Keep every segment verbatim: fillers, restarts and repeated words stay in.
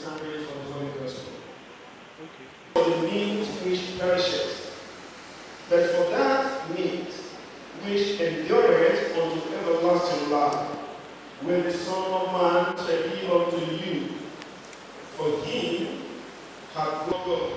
stand ready for the Holy Gospel. Okay. For the meat which perishes, but for that meat which endureth unto everlasting life, will the Son of Man shall give unto you. For him hath God.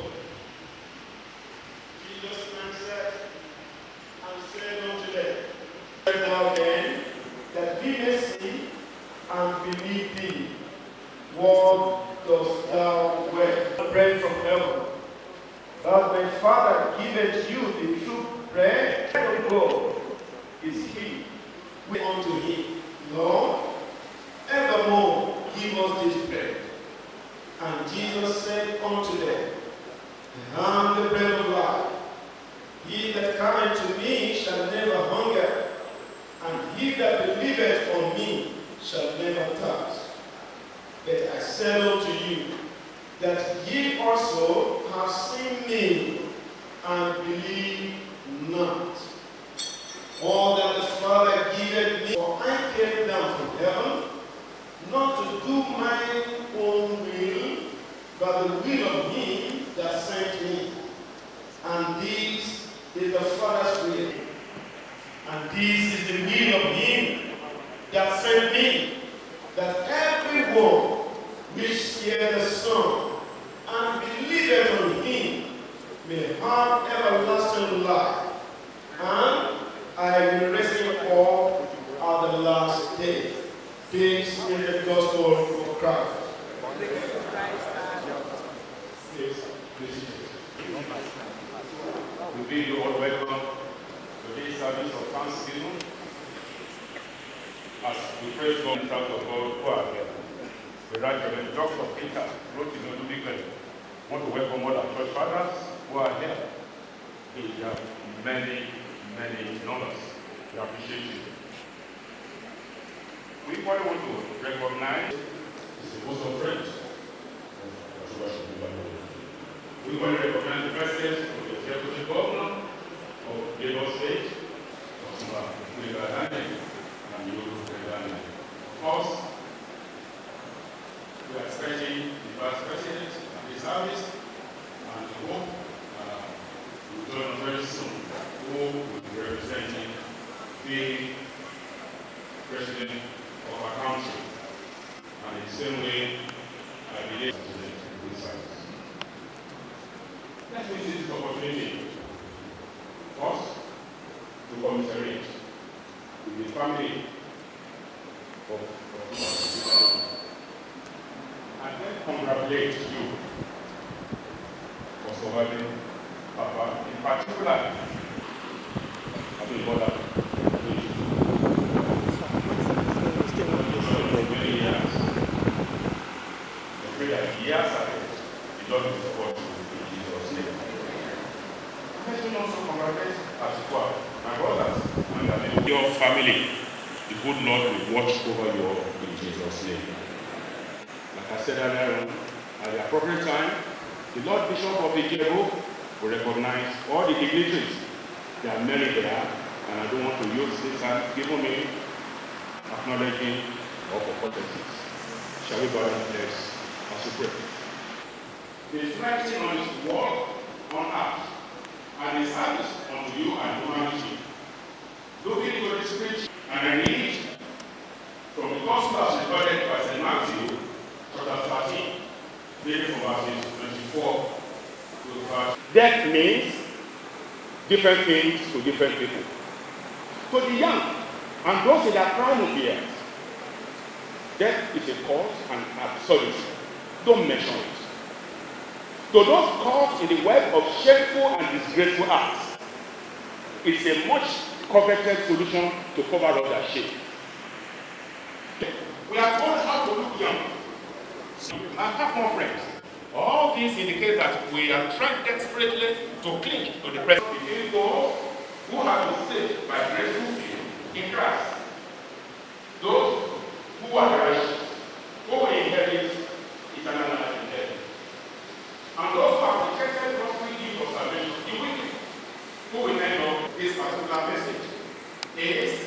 Jesus answered and said unto them, Pray thou then, that we may see and believe thee. What dost thou wear? Bread from heaven. But my Father giveth you the true bread of God is he. We unto him, Lord, evermore give us this bread. And Jesus said unto them, I am the bread of life. He that cometh to me shall never hunger, and he that believeth on me shall never thirst. But I say unto you, that ye also have seen me, and believe not. All that the Father giveth me, for I came down from heaven, not to do my own will, but the will of him that sent me. And this is the Father's will. And this is the will of him that sent me, that everyone which seeth the Son and believeth on him may have everlasting life, and I will raise him up at the last day. This is the gospel of Christ. Please, please. We bid you all welcome to this service of thanksgiving as we praise God and thank God who are here. The Right Reverend Doctor Peter wrote in Olubikwe, want to welcome all our church fathers who are here. We have many, many numbers. We appreciate you. We probably want to recognize the Bosom Friends. We want to recognize the president of the Deputy Governor of Lagos State, Osuma Kuligadane, and Yoru Kuligadane. Of course, we are expecting the Vice President at the service, and we hope uh, we will join us very soon, who will be representing the President of our country. And in the same way, I believe to the good service. Let me use this opportunity first to commiserate with the family of Osuma, and then congratulate you for surviving Papa, in particular, having mother. Many years. I pray that years ahead, the Lord will support you in Jesus' name. Let me also congratulate as well my brothers and your family. The good Lord will watch over you all in Jesus' name. Like I said earlier, at the appropriate time, the Lord Bishop of Ijebu will recognize all the dignitaries. There are many there, and I don't want to use this time given me acknowledging all for courtesies. Shall we bow our heads as we pray? Reflecting on his work on earth and his service unto you and humanity. Looking into the scripture, and I read from the Gospel as recorded by Saint Matthew, chapter thirteen, reading from verses twenty-four to verse. Death means different things to different people. To the young and those in their prime of years, death is a cause and absolute. Don't mention it. To those caught in the web of shameful and disgraceful acts, it's a much coveted solution to cover up their shame. We are told how to look young and have more friends. All these indicate that we are trying desperately to cling to the present. Between those who have been saved by graceful faith in Christ, those who are the righteous, who will inherit eternal life in heaven, and those who have rejected God's free gift of salvation, the wicked, who will end up this particular message is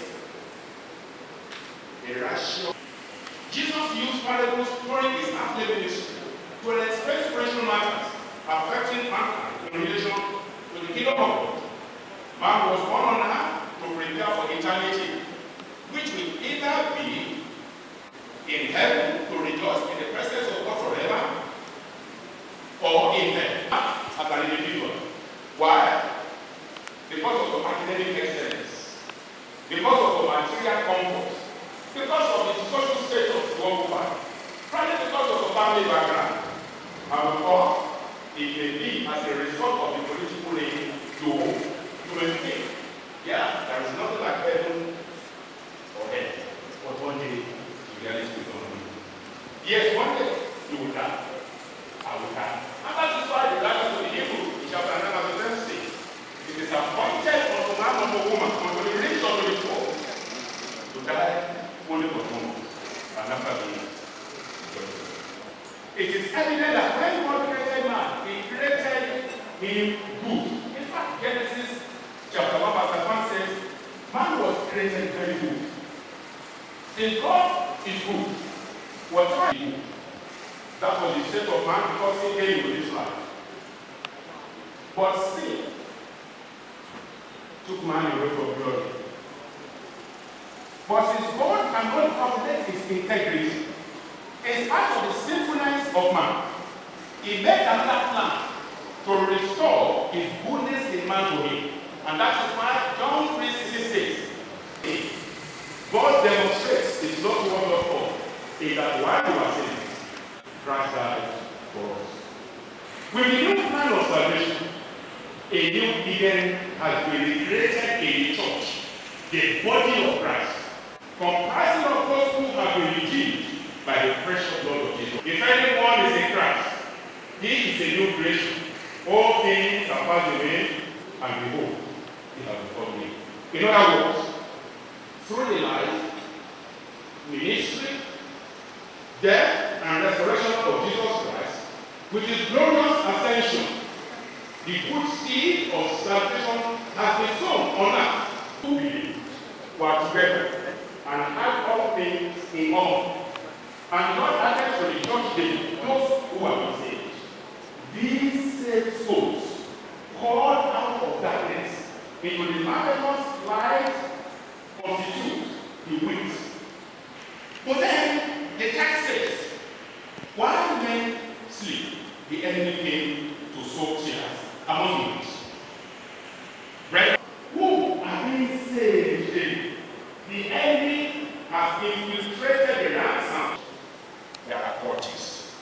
a rational. Jesus used parables during his earthly ministry to express spiritual matters affecting mankind in relation to the kingdom of God. Man was born on earth to prepare for eternity, which will either be in heaven to rejoice in the presence of God forever, or in hell as an individual. Why? Because of the academic excellence, because of the material comfort, because of the social status you occupy, probably because of the family background, and of course, it may be as a result of the political reign you you may think, yeah, there is nothing like heaven or hell, but one day you realize we don't know. Yes, one day you will die. I will die. And that is why the writer of the Hebrew in chapter nine verse says, it is appointed unto man and a woman, unto the rich or the poor, to die only for one, and after being judged. It is evident that when God created man, he created him good. In fact, Genesis chapter one verse one says, man was created very good. Since God is good, whatever is good, that was the state of man because he came into this life. But sin took man away from glory. But since God cannot calculate his integrity, in spite of the sinfulness of man, he made another plan to restore his goodness in man to him. And that is why John three sixteen says, God demonstrates his love toward us all, in that while we were sinners, Christ died for us. With the new plan of salvation, a new Eden has been recreated in the church, the body of Christ, comprising of those who have been redeemed by the precious blood of Jesus. If anyone is in Christ, he is a new creation. All things are passed away, and behold, he has become new. In other words, through the life, ministry, death, and resurrection of Jesus Christ, with his glorious ascension, the good seed of salvation has been sown on earth. Who believe were together and had all things in common. And God added to the church daily those who have been saved. These saved souls, called out of darkness into the marvelous light, constitute the wheat. But then the text says, while men sleep, the enemy came to sow tears among them. Right? Who are being saved today? The enemy has infiltrated the ransom. There are cultists.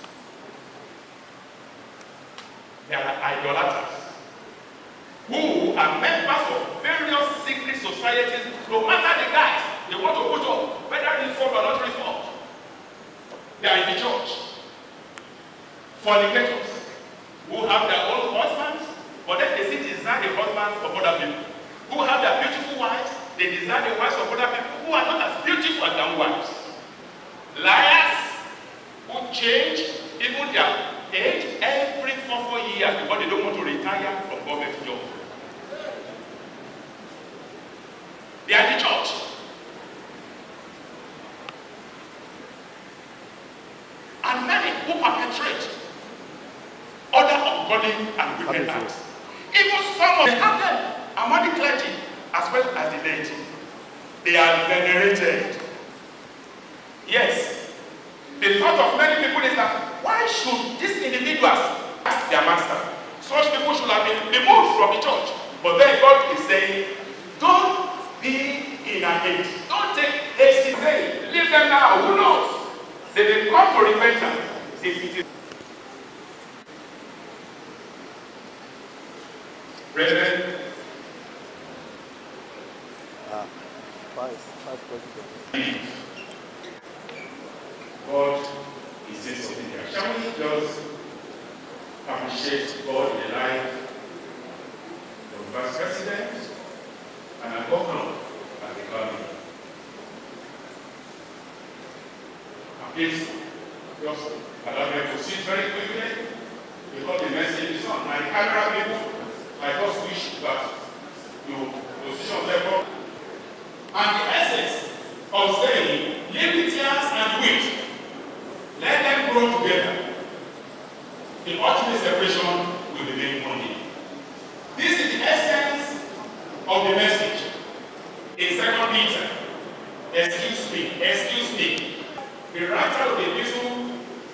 There are idolaters who are members of various secret societies, no matter the guys they want to put up, whether reformed or not reformed. They are in the church. Fornicators who have their own husbands, but then they still desire the husbands of other people. Who have their beautiful wives, they desire the wives of other people who are not as beautiful as their wives. Liars who change even their age every four, four years because they don't want to retire from government job. They are the church. And many who perpetrate other ungodly and wicked acts. Even some of them have them among the clergy as well as the laity. They are venerated. Yes. The thought of many people is that why should these individuals ask their master? Such people should have been removed from the church. But then God is saying, don't be in a haste. Don't take hasty saying, leave them now. Who knows? They will come to repentance. Brethren, ah, five, five presidents. God is saying something here. Shall we just appreciate God in the life of the vice president and a governor at the government? Please, just allow me to sit very quickly because the message is on. My camera people, I just wish that you position level. And the essence of saying, Libertians and wheat, let them grow together. the ultimate separation will be made one day. This is the essence of the message. In Second Peter, excuse me, excuse me, the writer of the epistle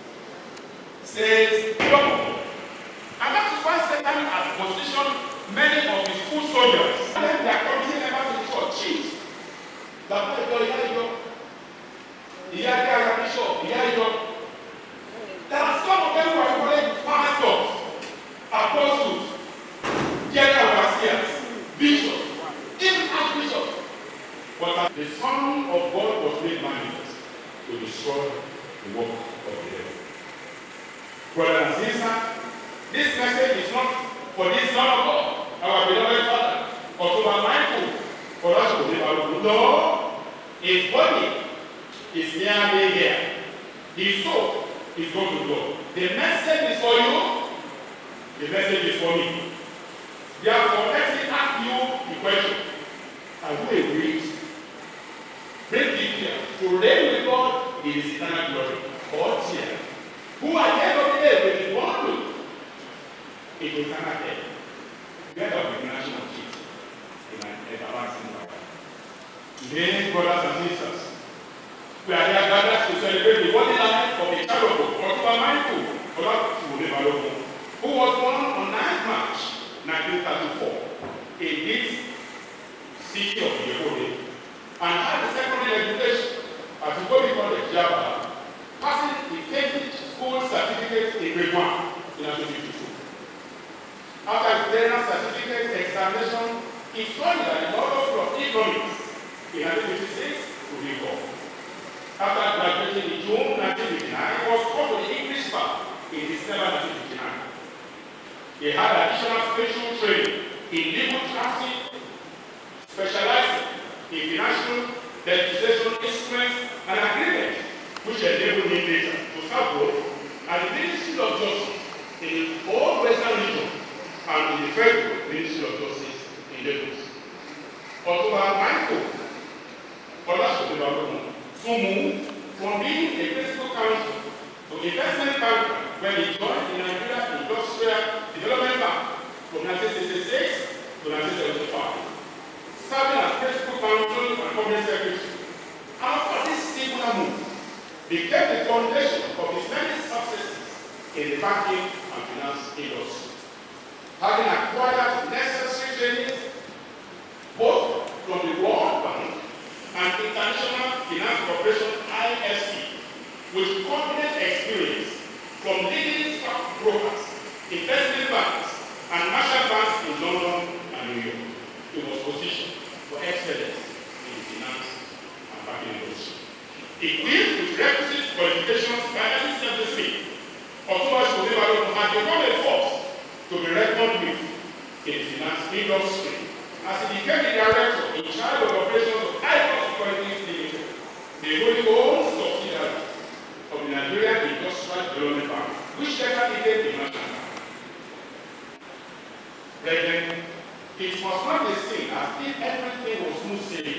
says, young. And that is why Satan has positioned many of his foot soldiers. And then they are committing members to the church, chiefs. Bàbá ìjọ ìyá ìjọ, ìyá ìjọ ìyá bishop, ìyá ìjọ. There are some of them who are called pastors, apostles, general overseers, bishops, even archbishops. But the Son of God was made manifest to destroy the work of the devil. Brothers and sisters, this message is not for this Son of God, our beloved Father, or to be mindful for us to live our no, his body is nearly here. His soul is going to go. The message is for you, the message is for me. Therefore, let me ask you the question. Are you agreed? Bring it here. To reign with God in his eternal glory. Or here. Who at the end of the day will be born to in eternal death. Together with the national chief in an everlasting life. Today, brothers and sisters, we are here gathered to celebrate the body life of a child of God, Otuba Michael Olatunde, who was born on ninth March nineteen thirty-four in this city of Yehode, and had a secondary education at Ugobi College, Java, passing the Cambridge School Certificate in grade one in nineteen fifty-two. After his general certificate examination, he studied at the London School of Economics in nineteen fifty-six to be called. After graduating in June nineteen fifty-nine, he was called to the English bar in December nineteen fifty-nine. He had additional special training in legal drafting, specializing in financial legislation instruments and agreements, which enabled him later to serve both at the Ministry of Justice in the old Western region and in the Federal Ministry of Justice in Lagos. Otuba Michael Olatunde to move from being a principal counsel to investment banker when he joined the Nigeria Industrial Development Bank from nineteen sixty-six to nineteen seventy-five, serving as principal counsel and company secretary. After this singular move, became the foundation of his many successes in the banking and finance industry. Having acquired necessary trainings both from the World Bank and International Finance Corporation I F C, with confident experience from leading stock brokers, investment banks, and merchant banks in London and New York. He was positioned for excellence in finance and banking industry. Equipped with requisite qualifications by nineteen seventy-three, Otuba Michael had become a force to be reckoned with in the finance industry, as he became the director in charge of operations of Icon Securities Limited, the wholly owned subsidiary of the Nigerian Industrial Development Bank, which later became the National Bank. Brethren, it was not the same as if everything was smooth sailing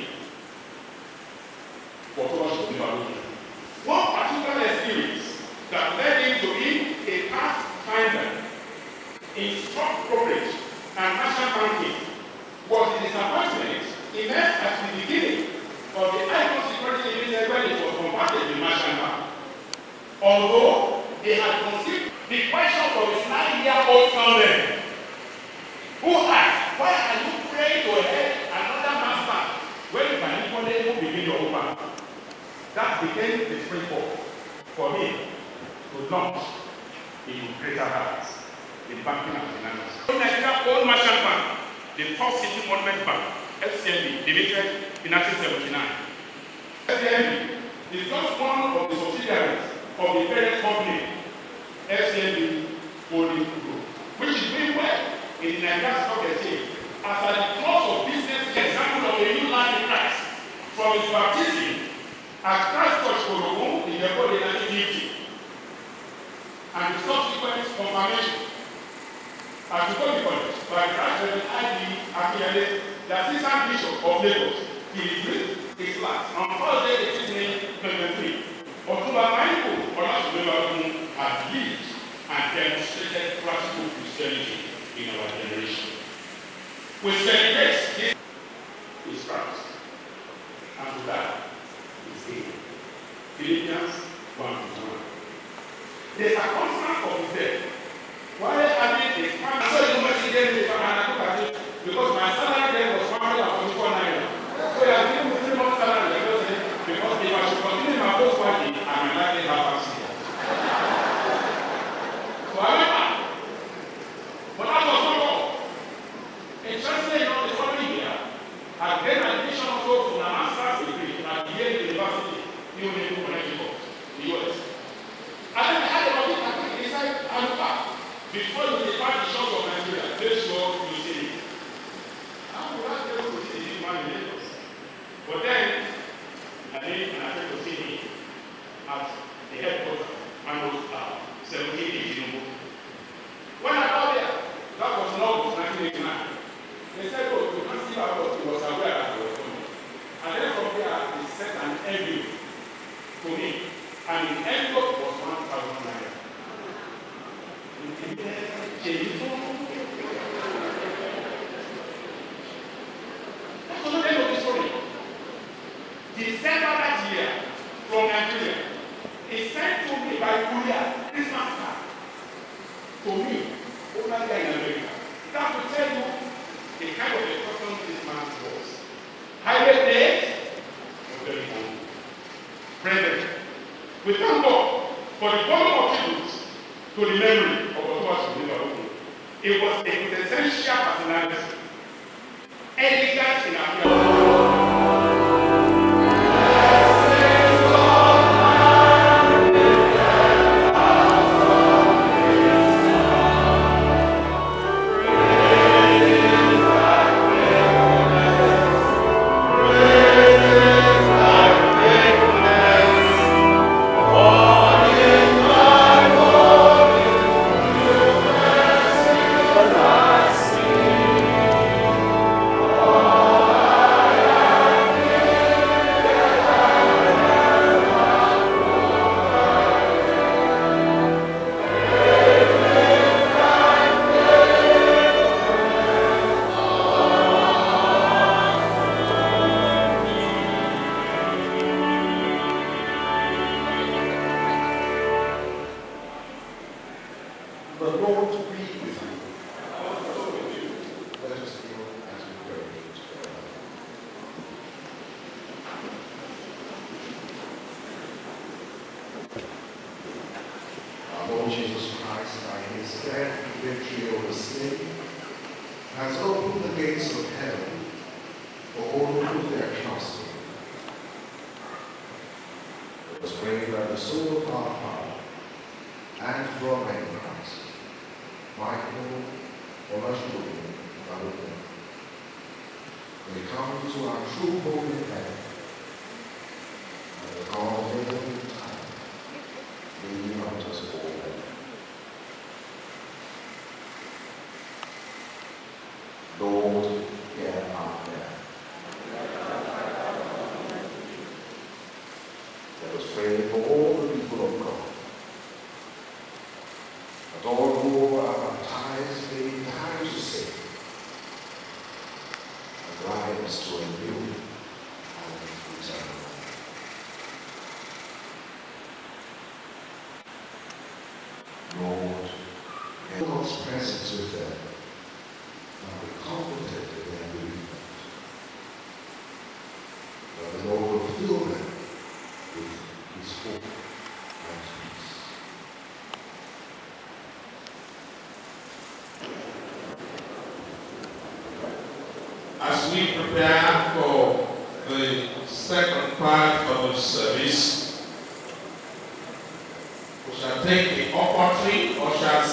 for Otuba Michael. One particular experience that led him to be a pathfinder in stock brokerage and national banking was the disappointment he met at the beginning of the Icon Securities Limited when it was converted to National Bank. Although they had conceived the question of his nine-year-old son then, who asked, why are you praying to head another man's bank when you can equally begin your own bank? That became the springboard for him to launch into greater heights in banking and finance. Nigeria's own merchant bank, the First City Monument Bank, F C M B, limited in nineteen seventy-nine. F C M B is just one of the subsidiaries of the parent company, F C M B Holding Group, which is doing well in the Nigerian stock exchange as at the close of business. The example of a new life in Christ from his baptism at Christ Church Korogun in the year nineteen fifty, and the subsequent confirmation at the Holy College by Christ Reverend I D Akiyele, the Assistant Bishop of Lagos, he revealed his last on Thursday, eighteenth May twenty twenty-three. Otuba Michael Olatunde had lived and demonstrated practical Christianity in our generation. We celebrate this is Christ, and to that is He. Philippians one to one. The circumstance of his death, while having a family, so you must get me and I look at it, because my salary then was one hundred forty-four naira. So I was given three months salary, because if I should continue my post working, I might likely have accident. So I went back. But that was not all. Interestingly enough, the following year, I gained admission also for a master's degree at Yale University, New Haven, Connecticut, the U S. And then I had a logic and I decided, I'm back. Before you depart the shores of Nigeria, make sure you see it. I would like to see this man in Lagos. But then, I did, and I tried to see him at the headquarters, and was uh, seventeen eighteen. When I got there, that was in August nineteen eighty-nine. They said, oh, you can't see our boss. He was aware that I was coming. And then from there, they sent an envelope to me. And the envelope was one thousand naira. That's not the end of the story. December that year, from Nigeria, he sent to me by courier Christmas card to me over there in America. That will tell you the kind of a person this man was. Highly paid, but very humble. Brethren, we thank God for the volume of tributes to the memory of Otuasu Nigbaogun. It was a quintessential personality, elegant in appearance. As we prepare for the second part of the service, we shall take the opportunity or shall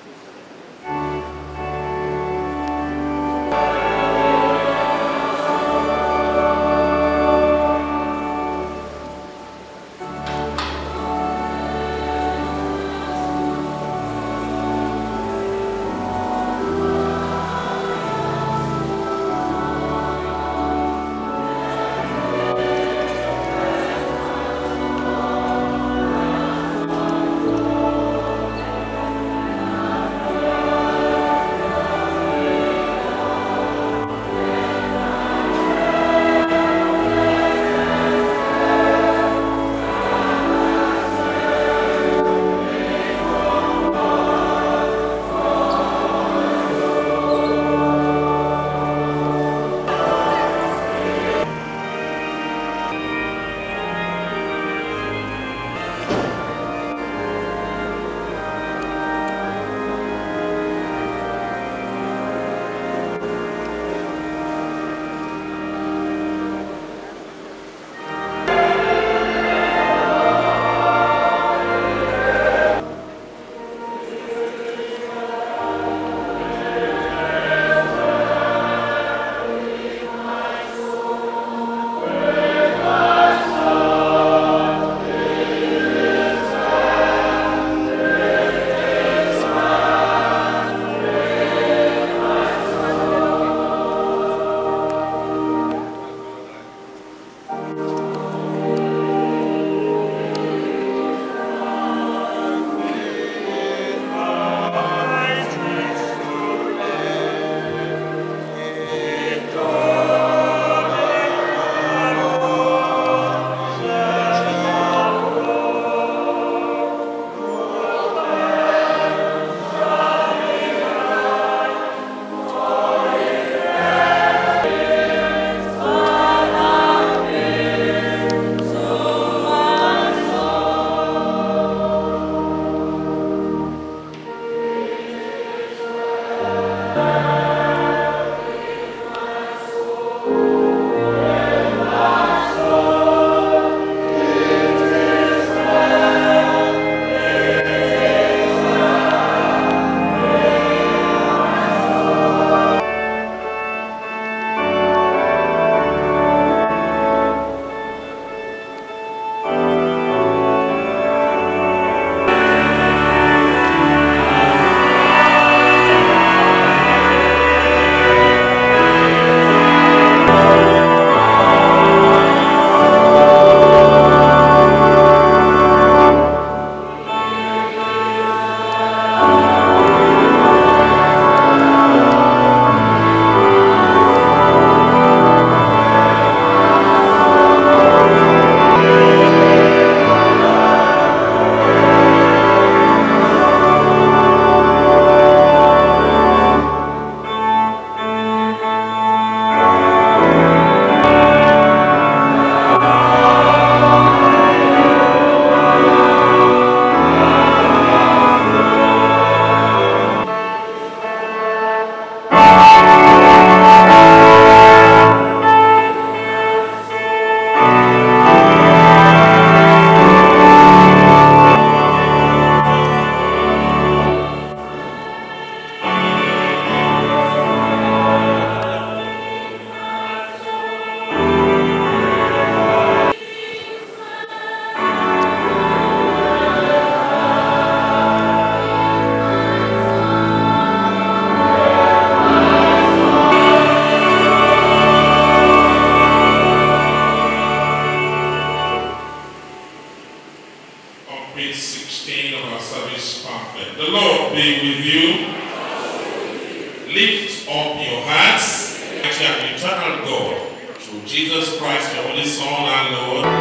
lift up your hearts to an eternal God, through Jesus Christ, your only Son and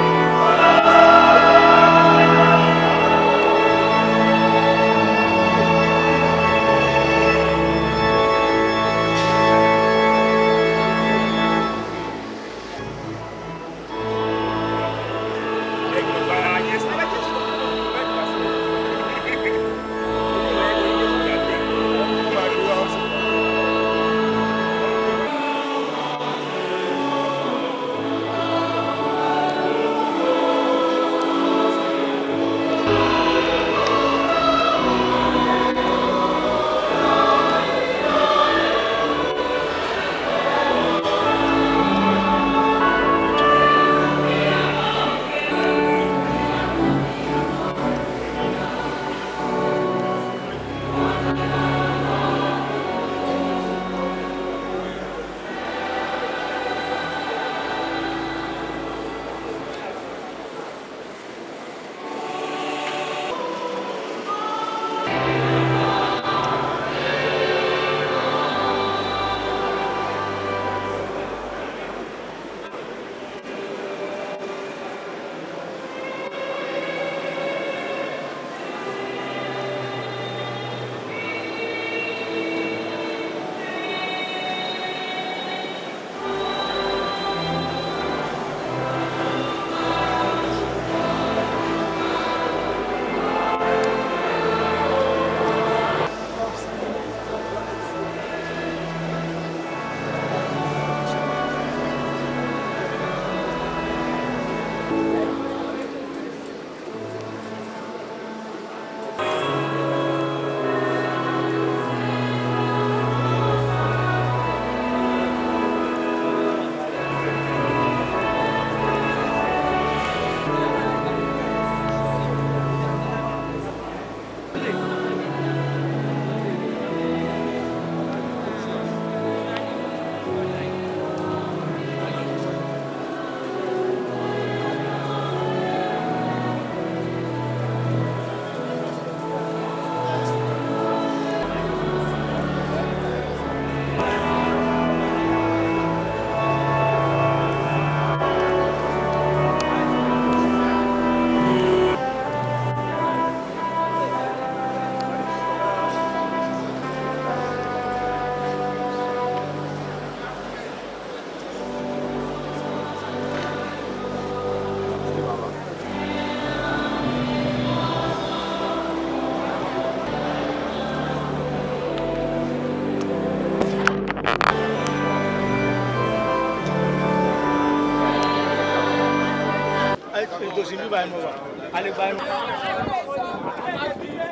Lord. Allez,